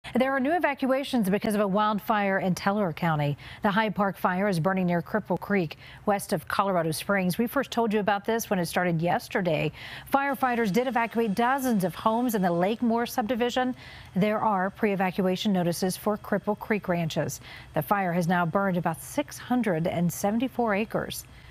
There are new evacuations because of a wildfire in Teller County. The Hyde Park fire is burning near Cripple Creek, west of Colorado Springs. We first told you about this when it started yesterday. Firefighters did evacuate dozens of homes in the Lakemore subdivision. There are pre-evacuation notices for Cripple Creek ranches. The fire has now burned about 674 acres.